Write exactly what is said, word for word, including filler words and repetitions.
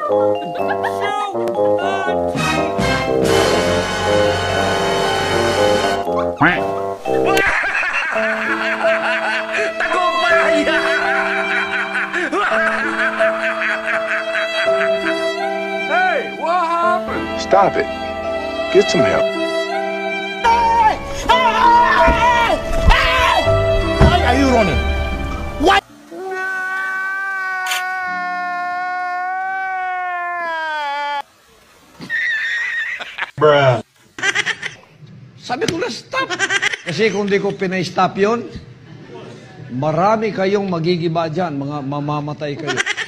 Tagumpay! Hey, what happened? Stop it. Get some help. Why are you running? Why? Bruh. Sabi ko na stop. Kasi kung di ko pinay-stop yun, marami kayong magigiba dyan, mga mamamatay kayo.